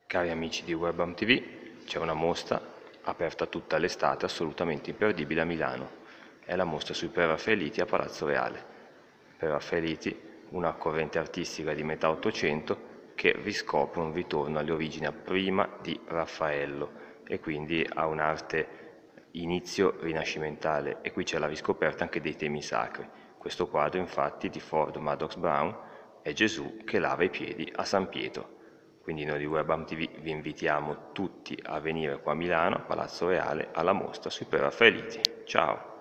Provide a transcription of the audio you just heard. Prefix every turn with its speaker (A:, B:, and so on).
A: Cari amici di Webam TV, c'è una mostra aperta tutta l'estate, assolutamente imperdibile a Milano. È la mostra sui Preraffaeliti a Palazzo Reale. Preraffaeliti, una corrente artistica di metà Ottocento che riscopre un ritorno alle origini prima di Raffaello e quindi a un'arte inizio rinascimentale, e qui c'è la riscoperta anche dei temi sacri. Questo quadro infatti di Ford Madox Brown è Gesù che lava i piedi a San Pietro. Quindi noi di Webam TV vi invitiamo tutti a venire qua a Milano, a Palazzo Reale, alla mostra sui Preraffaeliti. Ciao!